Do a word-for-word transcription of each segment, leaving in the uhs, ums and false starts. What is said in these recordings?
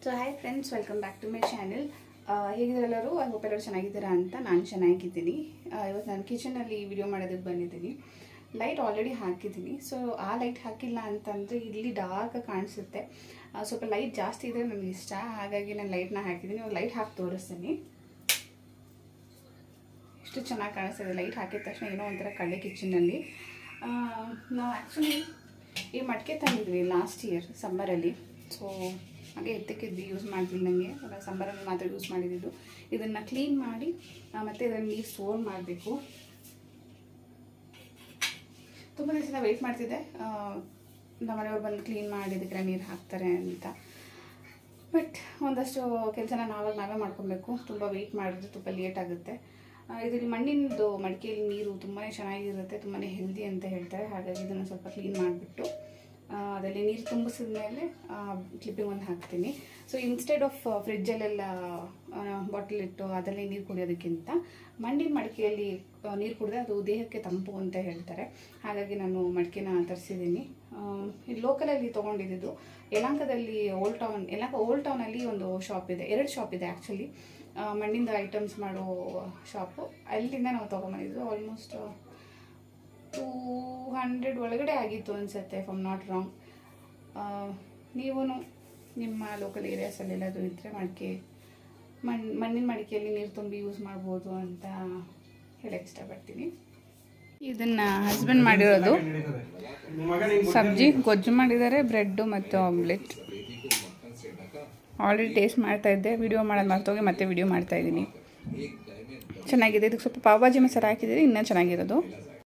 So hi friends, welcome back to my channel. ಹೇಗಿದ್ದರೆಲ್ಲರೂ I hope ಎಲ್ಲರೂ ಚೆನ್ನಾಗಿದ್ದೀರಾ ಅಂತ ನಾನು ಚೆನ್ನಾಗಿದ್ದೀನಿ. ಇವತ್ತು ನಾನು ಕಿಚನಲ್ಲಿ ವಿಡಿಯೋ ಮಾಡೋದಕ್ಕೆ ಬಂದಿದ್ದೀನಿ. ಲೈಟ್ ಆಲ್ರೆಡಿ ಹಾಕಿದ್ದೀನಿ. ಸೊ ಆ ಲೈಟ್ ಹಾಕಿಲ್ಲ ಅಂತಂದರೆ ಇಲ್ಲಿ ಡಾರ್ಕಾಗಿ ಕಾಣಿಸುತ್ತೆ. ಸ್ವಲ್ಪ ಲೈಟ್ ಜಾಸ್ತಿ ಇದ್ದರೆ ನನಗೆ ಇಷ್ಟ, ಹಾಗಾಗಿ ನಾನು ಲೈಟ್ನ ಹಾಕಿದ್ದೀನಿ. ಇವಾಗ ಲೈಟ್ ಹಾಕಿ ತೋರಿಸ್ತೀನಿ. ಎಷ್ಟು ಚೆನ್ನಾಗಿ ಕಾಣಿಸ್ತಿದೆ. ಲೈಟ್ ಹಾಕಿದ ತಕ್ಷಣ ಏನೋ ಒಂಥರ ಕಳ್ಳೆ ಕಿಚನಲ್ಲಿ. ನಾವು ಆ್ಯಕ್ಚುಲಿ ಈ ಮಡಿಕೆ ತಂದಿದ್ವಿ ಲಾಸ್ಟ್ ಇಯರ್ ಸಮ್ಮರಲ್ಲಿ. ಸೊ ಹಾಗೆ ಎತ್ತಕ್ಕಿದ್ವಿ, ಯೂಸ್ ಮಾಡ್ತಿಲ್ಲ. ನನಗೆ ಸಮ್ಮರಲ್ಲಿ ಮಾತ್ರ ಯೂಸ್ ಮಾಡಿದ್ದು. ಇದನ್ನು ಕ್ಲೀನ್ ಮಾಡಿ ಮತ್ತು ಇದನ್ನು ನೀರು ಸ್ಟೋರ್ ಮಾಡಬೇಕು. ತುಂಬ ದಿವಸ ವೆಯ್ಟ್ ಮಾಡ್ತಿದ್ದೆ ನಮ್ಮ ಮನೆಯವ್ರು ಬಂದು ಕ್ಲೀನ್ ಮಾಡಿದ್ದಕ್ಕೆ ನೀರು ಹಾಕ್ತಾರೆ ಅಂತ. ಬಟ್ ಒಂದಷ್ಟು ಕೆಲಸನ ನಾವಾಗ ನಾವೇ ಮಾಡ್ಕೊಬೇಕು. ತುಂಬ ವೆಯ್ಟ್ ಮಾಡಿದ್ರೆ ತುಂಬ ಲೇಟ್ ಆಗುತ್ತೆ. ಇದರಲ್ಲಿ ಮಣ್ಣಿನದು ಮಡಿಕೆಯಲ್ಲಿ ನೀರು ತುಂಬಾ ಚೆನ್ನಾಗಿರುತ್ತೆ, ತುಂಬಾ ಹೆಲ್ದಿ ಅಂತ ಹೇಳ್ತಾರೆ. ಹಾಗಾಗಿ ಇದನ್ನು ಸ್ವಲ್ಪ ಕ್ಲೀನ್ ಮಾಡಿಬಿಟ್ಟು ಅದರಲ್ಲಿ ನೀರು ತುಂಬಿಸಿದ ಮೇಲೆ ಕ್ಲಿಪ್ಪಿಂಗ್ ಒಂದು ಹಾಕ್ತೀನಿ. ಸೊ ಇನ್ಸ್ಟೆಡ್ ಆಫ್ ಫ್ರಿಜ್ಜಲ್ಲೆಲ್ಲ ಬಾಟಲ್ ಇಟ್ಟು ಅದರಲ್ಲಿ ನೀರು ಕುಡಿಯೋದಕ್ಕಿಂತ ಮಣ್ಣಿನ ಮಡಿಕೆಯಲ್ಲಿ ನೀರು ಕುಡಿದ್ರೆ ಅದು ದೇಹಕ್ಕೆ ತಂಪು ಅಂತ ಹೇಳ್ತಾರೆ. ಹಾಗಾಗಿ ನಾನು ಮಡಿಕೆನ ತರಿಸಿದ್ದೀನಿ. ಇದು ಲೋಕಲಲ್ಲಿ ತೊಗೊಂಡಿದ್ದು. ಯಲಹಂಕದಲ್ಲಿ ಓಲ್ಡ್ ಟೌನ್ ಯಲಹಂಕ ಓಲ್ಡ್ ಟೌನಲ್ಲಿ ಒಂದು ಶಾಪ್ ಇದೆ, ಎರಡು ಶಾಪ್ ಇದೆ ಆ್ಯಕ್ಚುಲಿ, ಮಣ್ಣಿಂದ ಐಟಮ್ಸ್ ಮಾಡೋ ಶಾಪು. ಅಲ್ಲಿಂದ ನಾವು ತೊಗೊಂಬಂದಿದ್ದು. ಆಲ್ಮೋಸ್ಟ್ ಟೂ ಹಂಡ್ರೆಡ್ ಒಳಗಡೆ ಆಗಿತ್ತು ಅನಿಸುತ್ತೆ, if I am not wrong. ನೀವು ನಿಮ್ಮ ಲೋಕಲ್ ಏರಿಯಾಸಲ್ಲೆಲ್ಲದು ಇದ್ದರೆ ಮಡಿಕೆ ಮಣ್ಣು ಮಣ್ಣಿನ ಮಡಿಕೆಯಲ್ಲಿ ನೀರು ತುಂಬಿ ಯೂಸ್ ಮಾಡ್ಬೋದು ಅಂತ ಹೇಳಕ್ಕೆ ಇಷ್ಟಪಡ್ತೀನಿ. ಇದನ್ನು ಹಸ್ಬೆಂಡ್ ಮಾಡಿರೋದು ಸಬ್ಜಿ ಗೊಜ್ಜು ಮಾಡಿದ್ದಾರೆ, ಬ್ರೆಡ್ಡು ಮತ್ತು ಆಮ್ಲೆಟ್. ಆಲ್ರೆಡಿ ಟೇಸ್ಟ್ ಮಾಡ್ತಾಯಿದ್ದೆ, ವಿಡಿಯೋ ಮಾಡೋದು ಮರ್ತೋಗಿ ಮತ್ತೆ ವಿಡಿಯೋ ಮಾಡ್ತಾಯಿದ್ದೀನಿ. ಚೆನ್ನಾಗಿದೆ. ಇದಕ್ಕೆ ಸ್ವಲ್ಪ ಪಾವ್ ಭಾಜಿ ಮಸಾಲ ಹಾಕಿದರೆ ಇನ್ನೂ ಚೆನ್ನಾಗಿರೋದು.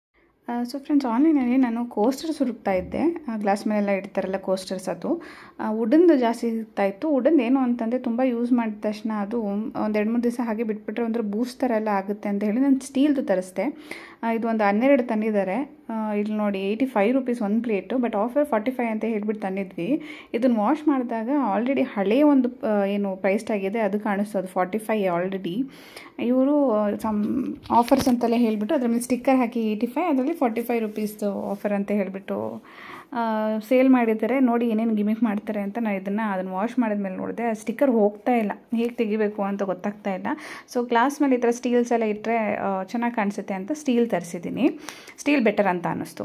ಸೊ ಫ್ರೆಂಡ್ಸ್, ಆನ್ಲೈನಲ್ಲಿ ನಾನು ಕೋಸ್ಟರ್ಸ್ ಹುಡುಕ್ತಾ ಇದ್ದೆ. ಗ್ಲಾಸ್ ಮೇಲೆಲ್ಲ ಇಡ್ತಾರಲ್ಲ ಕೋಸ್ಟರ್ಸ್, ಅದು ವುಡನ್ದು ಜಾಸ್ತಿ ಸಿಗ್ತಾಯಿತ್ತು. ವುಡನ್ ಏನು ಅಂತಂದರೆ ತುಂಬ ಯೂಸ್ ಮಾಡಿದ ತಕ್ಷಣ ಅದು ಒಂದು ಎರಡು ಮೂರು ದಿವಸ ಹಾಗೆ ಬಿಟ್ಬಿಟ್ರೆ ಒಂಥರ ಬೂಸ್ಟ್ ಥರ ಎಲ್ಲ ಆಗುತ್ತೆ ಅಂತ ಹೇಳಿ ನಾನು ಸ್ಟೀಲ್ದು ತರಿಸ್ದೆ. ಇದು ಒಂದು ಹನ್ನೆರಡು ತಂದಿದ್ದಾರೆ. ಇಲ್ಲಿ ನೋಡಿ ಏಯ್ಟಿ ಫೈವ್ ರುಪೀಸ್ ಒಂದು plate, but offer forty five ಅಂತ ಹೇಳ್ಬಿಟ್ಟು ತಂದಿದ್ವಿ. ಇದನ್ನು ವಾಶ್ ಮಾಡಿದಾಗ ಆಲ್ರೆಡಿ ಹಳೆಯ ಒಂದು ಏನು ಪ್ರೈಸ್ ಆಗಿದೆ ಅದು ಕಾಣಿಸ್ತದೆ, ಫಾರ್ಟಿ ಫೈವ್ ಆಲ್ರೆಡಿ. ಇವರು ಸಮ್ ಆಫರ್ಸ್ ಅಂತಲೇ ಹೇಳಿಬಿಟ್ಟು ಅದ್ರ ಮೇಲೆ ಸ್ಟಿಕ್ಕರ್ ಹಾಕಿ ಏಯ್ಟಿ ಫೈವ್ ಅದರಲ್ಲಿ ಫಾರ್ಟಿ ಫೈವ್ ರುಪೀಸ್ದು ಆಫರ್ ಅಂತ ಹೇಳಿಬಿಟ್ಟು ಸೇಲ್ ಮಾಡಿದ್ದಾರೆ. ನೋಡಿ ಏನೇನು ಗಿಮಿಕ್ ಮಾಡ್ತಾರೆ ಅಂತ. ನಾನು ಇದನ್ನು ಅದನ್ನು ವಾಶ್ ಮಾಡಿದ್ಮೇಲೆ ನೋಡಿದೆ, ಆ ಸ್ಟಿಕ್ಕರ್ ಹೋಗ್ತಾ ಇಲ್ಲ, ಹೇಗೆ ತೆಗಿಬೇಕು ಅಂತ ಗೊತ್ತಾಗ್ತಾ ಇಲ್ಲ. ಸೊ ಗ್ಲಾಸ್ ಮೇಲೆ ಈ ಥರ ಸ್ಟೀಲ್ಸ್ ಎಲ್ಲ ಇಟ್ಟರೆ ಚೆನ್ನಾಗಿ ಕಾಣಿಸುತ್ತೆ ಅಂತ ಸ್ಟೀಲ್ ತರಿಸಿದ್ದೀನಿ. ಸ್ಟೀಲ್ ಬೆಟರ್ ಅಂತ ಅನ್ನಿಸ್ತು.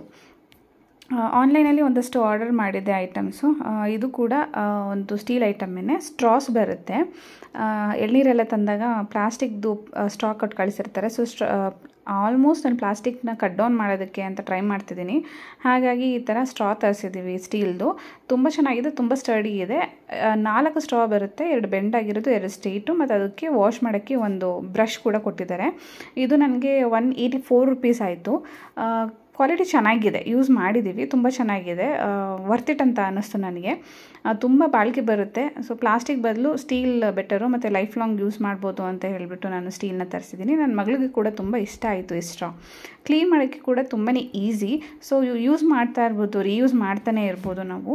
ಆನ್ಲೈನಲ್ಲಿ ಒಂದಷ್ಟು ಆರ್ಡರ್ ಮಾಡಿದ್ದೆ ಐಟಮ್ಸು. ಇದು ಕೂಡ ಒಂದು ಸ್ಟೀಲ್ ಐಟಮ್ಮೇನೆ. ಸ್ಟ್ರಾಸ್ ಬರುತ್ತೆ. ಎಳ್ನೀರೆಲ್ಲ ತಂದಾಗ ಪ್ಲಾಸ್ಟಿಕ್ದು ಸ್ಟ್ರಾ ಕೊಟ್ಟು ಕಳಿಸಿರ್ತಾರೆ. ಸೊ ಸ್ಟ್ರಾ ಆಲ್ಮೋಸ್ಟ್ ನಾನು ಪ್ಲಾಸ್ಟಿಕ್ನ ಕಟ್ ಡೌನ್ ಮಾಡೋದಕ್ಕೆ ಅಂತ ಟ್ರೈ ಮಾಡ್ತಿದ್ದೀನಿ. ಹಾಗಾಗಿ ಈ ಥರ ಸ್ಟ್ರಾ ತರಿಸಿದ್ದೀವಿ ಸ್ಟೀಲ್ದು. ತುಂಬ ಚೆನ್ನಾಗಿದೆ, ತುಂಬ ಸ್ಟಡಿ ಇದೆ. ನಾಲ್ಕು ಸ್ಟ್ರಾ ಬರುತ್ತೆ, ಎರಡು ಬೆಂಡ್ ಆಗಿರೋದು, ಎರಡು ಸ್ಟ್ರೈಟು, ಮತ್ತು ಅದಕ್ಕೆ ವಾಶ್ ಮಾಡೋಕ್ಕೆ ಒಂದು ಬ್ರಷ್ ಕೂಡ ಕೊಟ್ಟಿದ್ದಾರೆ. ಇದು ನನಗೆ ಒನ್ ಏಯ್ಟಿ ಫೋರ್ ರುಪೀಸ್ ಆಯಿತು. ಕ್ವಾಲಿಟಿ ಚೆನ್ನಾಗಿದೆ, ಯೂಸ್ ಮಾಡಿದ್ದೀವಿ, ತುಂಬ ಚೆನ್ನಾಗಿದೆ. ವರ್ತ್ ಇಟ್ ಅಂತ ಅನ್ನಿಸ್ತು ನನಗೆ. ತುಂಬ ಬಾಳಿಕೆ ಬರುತ್ತೆ. ಸೊ ಪ್ಲಾಸ್ಟಿಕ್ ಬದಲು ಸ್ಟೀಲ್ ಬೆಟರು, ಮತ್ತು ಲೈಫ್ ಲಾಂಗ್ ಯೂಸ್ ಮಾಡ್ಬೋದು ಅಂತ ಹೇಳಿಬಿಟ್ಟು ನಾನು ಸ್ಟೀಲ್ನ ತರಿಸಿದ್ದೀನಿ. ನನ್ನ ಮಗಳಿಗೆ ಕೂಡ ತುಂಬ ಇಷ್ಟ ಆಯಿತು ಈ ಸ್ಟ್ರಾ. ಕ್ಲೀನ್ ಮಾಡೋಕ್ಕೆ ಕೂಡ ತುಂಬಾ ಈಸಿ. ಸೊ ಯೂಸ್ ಮಾಡ್ತಾ ಇರ್ಬೋದು, ರೀಯೂಸ್ ಮಾಡ್ತಾನೆ ಇರ್ಬೋದು ನಾವು.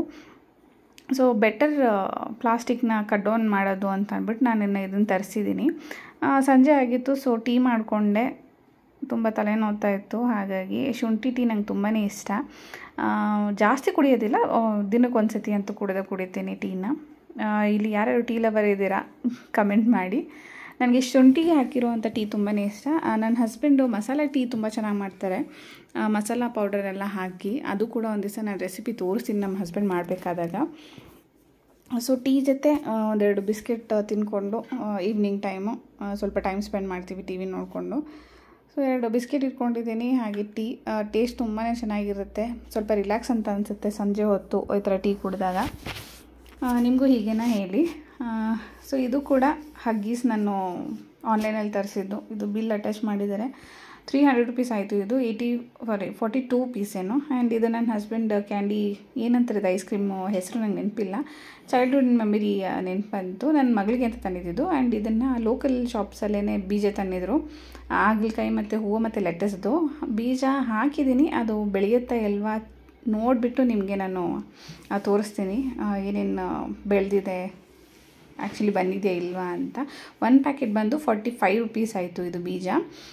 ಸೊ ಬೆಟರ್ ಪ್ಲಾಸ್ಟಿಕ್ನ ಕಟ್ ಡೌನ್ ಮಾಡೋದು ಅಂತ ಅಂದ್ಬಿಟ್ಟು ನಾನು ಇದನ್ನು ತರಿಸಿದ್ದೀನಿ. ಸಂಜೆ ಆಗಿತ್ತು, ಸೊ ಟೀ ಮಾಡಿಕೊಂಡೆ. ತುಂಬ ತಲೆನೋವ್ತಾ ಇತ್ತು, ಹಾಗಾಗಿ ಶುಂಠಿ ಟೀ ನಂಗೆ ತುಂಬಾ ಇಷ್ಟ. ಜಾಸ್ತಿ ಕುಡಿಯೋದಿಲ್ಲ, ದಿನಕ್ಕೊಂದು ಸತಿ ಅಂತೂ ಕುಡಿದ ಕುಡಿತೀನಿ ಟೀನ. ಇಲ್ಲಿ ಯಾರ್ಯಾರು ಟೀ ಲವರ್ ಇದ್ದೀರಾ ಕಮೆಂಟ್ ಮಾಡಿ. ನನಗೆ ಶುಂಠಿ ಹಾಕಿರುವಂಥ ಟೀ ತುಂಬಾ ಇಷ್ಟ. ನನ್ನ ಹಸ್ಬೆಂಡು ಮಸಾಲೆ ಟೀ ತುಂಬ ಚೆನ್ನಾಗಿ ಮಾಡ್ತಾರೆ, ಮಸಾಲ ಪೌಡರ್ ಎಲ್ಲ ಹಾಕಿ. ಅದು ಕೂಡ ಒಂದು ದಿವಸ ನಾನು ರೆಸಿಪಿ ತೋರಿಸ್ತೀನಿ ನಮ್ಮ ಹಸ್ಬೆಂಡ್ ಮಾಡಬೇಕಾದಾಗ. ಸೊ ಟೀ ಜೊತೆ ಒಂದೆರಡು ಬಿಸ್ಕೆಟ್ ತಿಂದ್ಕೊಂಡು ಈವ್ನಿಂಗ್ ಟೈಮು ಸ್ವಲ್ಪ ಟೈಮ್ ಸ್ಪೆಂಡ್ ಮಾಡ್ತೀವಿ ಟಿ ವಿ ನೋಡಿಕೊಂಡು. ಸೊ ಎರಡು ಬಿಸ್ಕೆಟ್ ಇಟ್ಕೊಂಡಿದ್ದೀನಿ, ಹಾಗೆ ಟೀ. ಟೇಸ್ಟ್ ತುಂಬಾ ಚೆನ್ನಾಗಿರುತ್ತೆ, ಸ್ವಲ್ಪ ರಿಲ್ಯಾಕ್ಸ್ ಅಂತ ಅನಿಸುತ್ತೆ ಸಂಜೆ ಹೊತ್ತು ಈ ಥರ ಟೀ ಕುಡಿದಾಗ. ನಿಮಗೂ ಹೀಗೇನ ಹೇಳಿ. ಸೊ ಇದು ಕೂಡ ಹಗ್ಗೀಸ್ ನಾನು ಆನ್ಲೈನಲ್ಲಿ ತರಿಸಿದ್ದು. ಇದು ಬಿಲ್ ಅಟ್ಯಾಚ್ ಮಾಡಿದ್ದಾರೆ. ತ್ರೀ ಹಂಡ್ರೆಡ್ ರುಪೀಸ್ ಆಯಿತು. ಇದು ಏಯ್ಟಿ ಸಾರಿ ಫಾರ್ಟಿ ಟೂ ಪೀಸೇನು. ಆ್ಯಂಡ್ ಇದು ನನ್ನ ಹಸ್ಬೆಂಡ್ ಕ್ಯಾಂಡಿ ಏನಂತಾರೆ ಇದು ಐಸ್ ಕ್ರೀಮು ಹೆಸರು ನಂಗೆ ನೆನಪಿಲ್ಲ, ಚೈಲ್ಡ್ಹುಡ್ ಮೆಮರಿ ನೆನಪಂತು. ನನ್ನ ಮಗಳಿಗೆ ಅಂತ ತಂದಿದ್ದು. ಆ್ಯಂಡ್ ಇದನ್ನು ಲೋಕಲ್ ಶಾಪ್ಸಲ್ಲೇ ಬೀಜ ತಂದಿದ್ರು, ಹಾಗಲಕಾಯಿ ಮತ್ತು ಹೂವು ಮತ್ತು ಲೆಟಸ್ದು ಬೀಜ ಹಾಕಿದ್ದೀನಿ. ಅದು ಬೆಳೆಯುತ್ತಾ ಇಲ್ವಾ ನೋಡಿಬಿಟ್ಟು ನಿಮಗೆ ನಾನು ತೋರಿಸ್ತೀನಿ ಏನೇನು ಬೆಳೆದಿದೆ, ಆ್ಯಕ್ಚುಲಿ ಬಂದಿದೆ ಇಲ್ವಾ ಅಂತ. ಒಂದು ಪ್ಯಾಕೆಟ್ ಬಂದು ಫಾರ್ಟಿ ಫೈವ್ ರುಪೀಸ್ ಆಯಿತು ಇದು ಬೀಜ.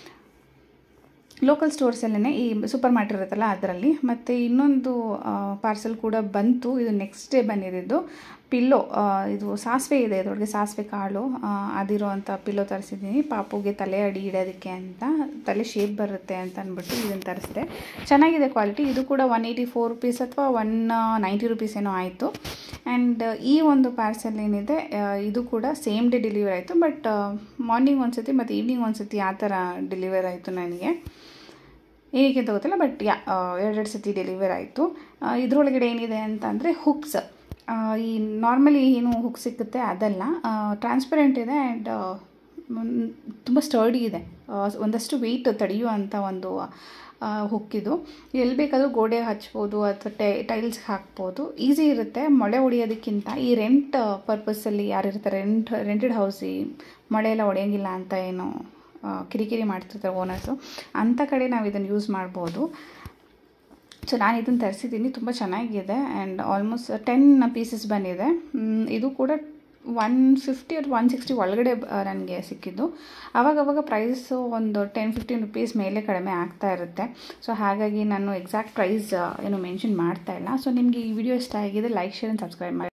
ಲೋಕಲ್ ಸ್ಟೋರ್ಸಲ್ಲೇ ಈ ಸೂಪರ್ ಮಾರ್ಕೆಟ್ ಇರುತ್ತಲ್ಲ ಅದರಲ್ಲಿ. ಮತ್ತು ಇನ್ನೊಂದು ಪಾರ್ಸೆಲ್ ಕೂಡ ಬಂತು, ಇದು ನೆಕ್ಸ್ಟ್ ಡೇ ಬಂದಿದ್ದು. ಪಿಲ್ಲೋ, ಇದು ಸಾಸಿವೆ ಇದೆ ಇದರೊಳಗೆ, ಸಾಸಿವೆ ಕಾಳು ಅದಿರೋವಂಥ ಪಿಲ್ಲೋ ತರಿಸಿದ್ದೀನಿ ಪಾಪುಗೆ ತಲೆ ಅಡಿ ಇಡೋದಕ್ಕೆ ಅಂತ, ತಲೆ ಶೇಪ್ ಬರುತ್ತೆ ಅಂತ ಅಂದ್ಬಿಟ್ಟು ಇದನ್ನು ತರಿಸಿದೆ. ಚೆನ್ನಾಗಿದೆ ಕ್ವಾಲಿಟಿ. ಇದು ಕೂಡ ಒನ್ ಏಯ್ಟಿ ಫೋರ್ ರುಪೀಸ್ ಅಥವಾ ಒನ್ ನೈಂಟಿ ರುಪೀಸ್ ಏನೋ ಆಯಿತು. ಆ್ಯಂಡ್ ಈ ಒಂದು ಪಾರ್ಸೆಲ್ ಏನಿದೆ ಇದು ಕೂಡ ಸೇಮ್ ಡೇ ಡೆಲಿವರಿ ಆಯಿತು, ಬಟ್ ಮಾರ್ನಿಂಗ್ ಒಂದು ಸತಿ ಮತ್ತು ಈವ್ನಿಂಗ್ ಒಂದು ಸತಿ ಆ ಥರ ಡೆಲಿವರ್ ಆಯಿತು ನನಗೆ. ಏನಕ್ಕೆ ಅಂತ ಗೊತ್ತಿಲ್ಲ, ಬಟ್ ಯಾ ಎರಡೆರಡು ಸತಿ ಡೆಲಿವರ್ ಆಯಿತು. ಇದರೊಳಗಡೆ ಏನಿದೆ ಅಂತ ಅಂದರೆ ಹುಕ್ಸ್, ಈ ನಾರ್ಮಲಿ ಏನು ಹುಕ್ ಸಿಕ್ಕುತ್ತೆ ಅದಲ್ಲ, ಟ್ರಾನ್ಸ್ಪರೆಂಟ್ ಇದೆ ಆ್ಯಂಡ್ ತುಂಬ ಸ್ಟರ್ಡಿ ಇದೆ, ಒಂದಷ್ಟು ವೆಯ್ಟ್ ತಡೆಯುವಂಥ ಒಂದು ಹುಕ್ಕಿದು. ಎಲ್ಲಿ ಬೇಕಾದರೂ ಗೋಡೆ ಹಚ್ಬೋದು ಅಥವಾ ಟೈ ಟೈಲ್ಸ್ಗೆ ಹಾಕ್ಬೋದು, ಈಸಿ ಇರುತ್ತೆ. ಮೊಳೆ ಹೊಡಿಯೋದಕ್ಕಿಂತ ಈ ರೆಂಟ್ ಪರ್ಪಸ್ಸಲ್ಲಿ ಯಾರಿರ್ತಾರೆ, ರೆಂಟ್ ರೆಂಟೆಡ್ ಹೌಸ್, ಈ ಮೊಳೆ ಎಲ್ಲ ಹೊಡೆಯೋಂಗಿಲ್ಲ ಅಂತ ಏನು ಕಿರಿಕಿರಿ ಮಾಡ್ತಿರ್ತಾರೆ ಓನರ್ಸು, ಅಂಥ ಕಡೆ ನಾವು ಇದನ್ನು ಯೂಸ್ ಮಾಡ್ಬೋದು. ಸೊ ನಾನು ಇದನ್ನು ತರಿಸಿದ್ದೀನಿ, ತುಂಬ ಚೆನ್ನಾಗಿದೆ. ಆ್ಯಂಡ್ ಆಲ್ಮೋಸ್ಟ್ ಟೆನ್ ಪೀಸಸ್ ಬಂದಿದೆ. ಇದು ಕೂಡ ಒನ್ ಫಿಫ್ಟಿ ಅಥವಾ ಒನ್ ಸಿಕ್ಸ್ಟಿ ಒಳಗಡೆ ನನಗೆ ಸಿಕ್ಕಿದ್ದು. ಆವಾಗವಾಗ ಪ್ರೈಸು ಒಂದು ಟೆನ್ ಫಿಫ್ಟೀನ್ ರುಪೀಸ್ ಮೇಲೆ ಕಡಿಮೆ ಆಗ್ತಾ ಇರುತ್ತೆ. ಸೊ ಹಾಗಾಗಿ ನಾನು ಎಕ್ಸಾಕ್ಟ್ ಪ್ರೈಸ್ ಏನು ಮೆನ್ಷನ್ ಮಾಡ್ತಾ ಇಲ್ಲ. ಸೊ ನಿಮಗೆ ಈ ವಿಡಿಯೋ ಇಷ್ಟ ಆಗಿದೆ, ಲೈಕ್, ಶೇರ್ ಆ್ಯಂಡ್ ಸಬ್ಸ್ಕ್ರೈಬ್ ಮಾಡಿ.